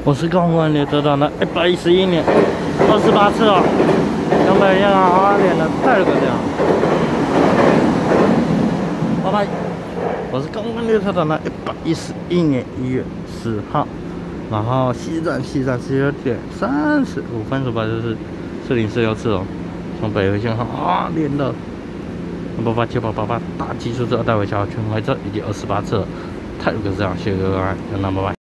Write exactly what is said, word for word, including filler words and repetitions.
我是高官列车长的一百一十一年二十八次了，两百元啊，连了太个这样。拜拜。我是高官列车长的一百一十一年一月十号，然后西站西站十二点三十五分出发，就是四零四六次哦，从北回线号啊连了八八九八八八大基数车带回小圈回车已经二十八次了，太个这样，谢谢各位，那拜拜。